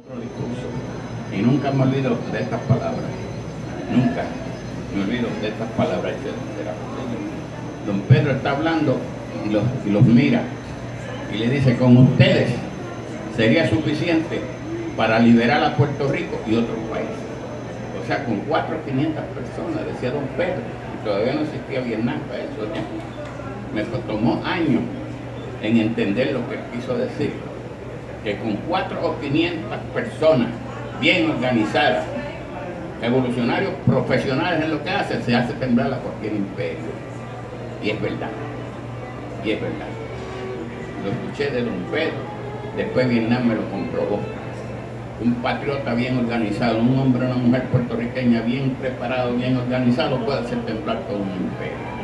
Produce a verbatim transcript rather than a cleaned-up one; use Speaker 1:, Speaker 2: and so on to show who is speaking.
Speaker 1: otro discurso. Y nunca me olvido de estas palabras. Nunca me olvido de estas palabras. Don Pedro está hablando y los, y los mira y le dice: con ustedes sería suficiente para liberar a Puerto Rico y otros países. O sea, con cuatro o quinientas personas, decía don Pedro, y todavía no existía Vietnam para eso, ¿no? Me tomó años en entender lo que él quiso decir, que con cuatro o quinientas personas bien organizadas, evolucionarios profesionales en lo que hacen, se hace temblar a cualquier imperio. Y es verdad, y es verdad. Lo escuché de don Pedro, después Vietnam me lo comprobó. Un patriota bien organizado, un hombre o una mujer puertorriqueña bien preparado, bien organizado, puede hacer temblar todo un imperio.